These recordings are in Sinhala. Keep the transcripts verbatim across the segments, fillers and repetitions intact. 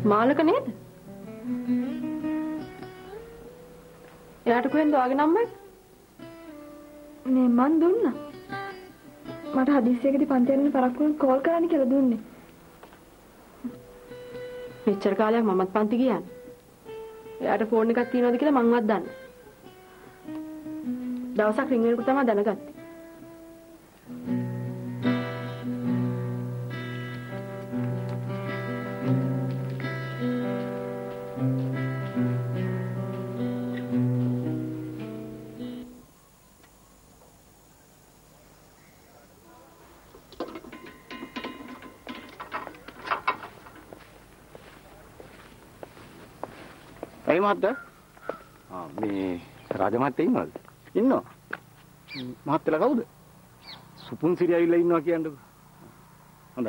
මාළක නේද? එයාට කොහෙන්ද ඔයාගේ නම්බර්? නේ මන් දුන්නා. මට හදිස්සියකදී පන්ති යන්න පරක්කු වුණොත් කෝල් කරන්න කියලා දුන්නේ. මෙච්චර කාලයක් මමත් පන්ති ගියානේ. එයාට ෆෝන් එකක් තියනවද කියලා මංවත් දන්නේ. දවසක් රින් වෙනකොට තමයි දැනගත්තේ. ඒ මහත්තයා ආ මේ රාජ මහත්තයා ඉන්නවද? ඉන්නවා. මහත්තයලා කවුද? සුපුන් සිරි ඇවිල්ලා ඉන්නවා කියන්නකෝ. හොඳයි.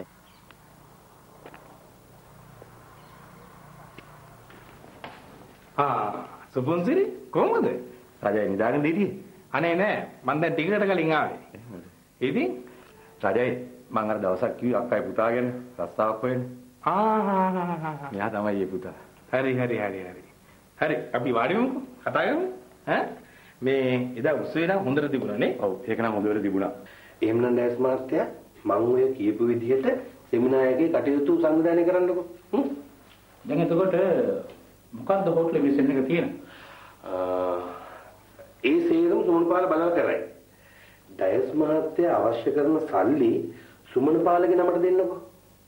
ආ සුපුන් සිරි කොහමද? රාජයි නිදාගෙන ඉඳී. අනේ නෑ මම දැන් ටිකකට කලින් ආවේ. ඉතින් රාජයි මම අර දවසක් කිව්වා අක්කයි පුතා ගැන රස්තාවක් හොයන්න. ආ මෙයා තමයි ඒ පුතා. හරි හරි හරි හරි. හරි අපි වාඩි වෙමුකෝ කතා කරමු ඈ මේ එදා උත්සවේ නම් හොඳට තිබුණා නේ ඔව් ඒක නම් හොඳට තිබුණා එහෙමනම් ඩෑස් මාත්‍යා මම ඔය කියපු විදිහට සෙමිනාර් එකේ කටයුතු සංවිධානය කරන්නකෝ හ්ම් දැන් එතකොට මොකක්ද හොටලේ මෙසෙන් එක තියෙන්නේ ඒ සේරම සුමනපාල බලලා කරයි ඩෑස් මාත්‍යා අවශ්‍ය කරන සල්ලි සුමනපාලගේ නමට දෙන්නකෝ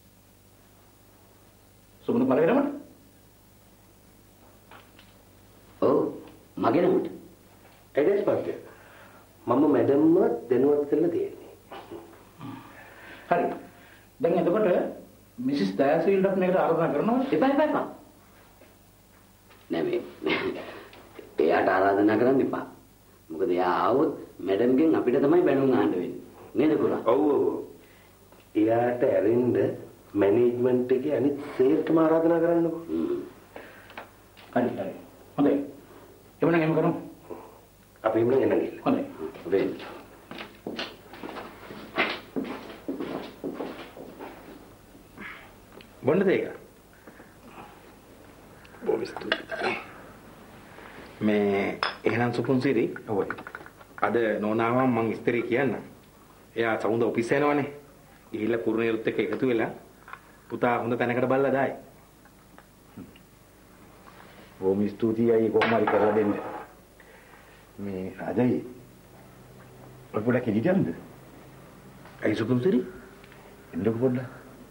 සුමනපාලගේ නමට ඔව් මගේ නමට එඩස් පාටේ මම මැඩම්ව දැනුවත් කරලා තියෙන්නේ හරි දැන් එතකොට මිසිස් දයාසිරිල්ට මේකට ආරාධනා කරනවා එපා එපා එපා නෑ මේ එයාට ආරාධනා කරන්න එපා මොකද එයා ආවොත් මැඩම්ගෙන් අපිට තමයි බැනුම් අහන්න වෙන්නේ නේද පුරා ඔව් ඔව් එයාට ඇරෙන්න මැනේජ්මන්ට් එකේ අනිත් සේර්ටම ආරාධනා කරන්නකෝ හරි හරි හොඳයි එමුනම් එහෙම කරමු අපි එමුනම් එන්න ගිහින් හොඳයි වෙන්න බොන්න දෙයක බොහොම ස්තුතියි මේ එහෙනම් සුපුන්සිරි ඔව් අද නෝනාව මම ඉස්තරේ කියන්න එයා සමුද ඔෆිස් යනවනේ ගිහිල්ලා කුරුණේරුත් එක්ක එකතු වෙලා පුතා හොඳ තැනකට බලලා දායි බොහොම ස්තුතියි අය කොහොම හරි කරලා දෙන්න. මේ රාජයි ඔය පොඩක් ඉදිරියන්ද? අයි සුපුන්සිරි එන්නකො පොඩ්ඩක්.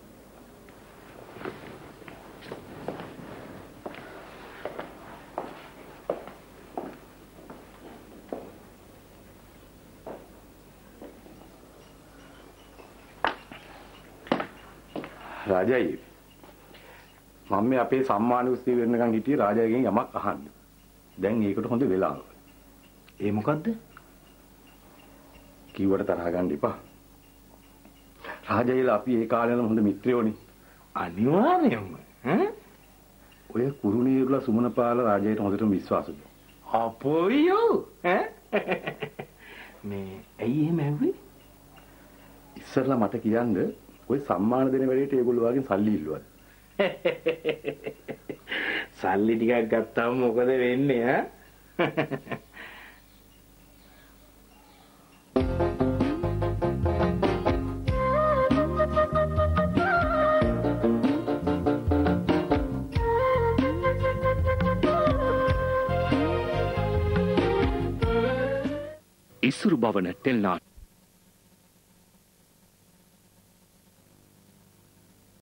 රාජයි මම මේ අපේ සම්මාන උත්සවය වෙනකන් හිටියේ රාජාගෙන් යමක් අහන්න. දැන් ඒකට හොඳ වෙලාව. ඒ මොකද්ද? කිව්වට තරහ ගන්න එපා. රාජායිලා අපි ඒ කාලේ හොඳ මිත්‍රයෝනේ. අනිවාර්යයෙන්ම ඈ ඔය කුරුණේරුලා සුමනපාල රාජායිට හොඳටම විශ්වාසද? අපෝයෝ ඈ මේ ඇයි එහෙම ඇව්වේ? ඉස්සරලා මට කියන්න ඔය සම්මාන දෙන වැඩේට ඒගොල්ලෝ වගේ සල්ලි ඉල්ලුවාද? සල්ලි ටිකක් ගත්තාම මොකද වෙන්නේ ඈ? ඉසුරු භවන ටෙලිනාට්‍ය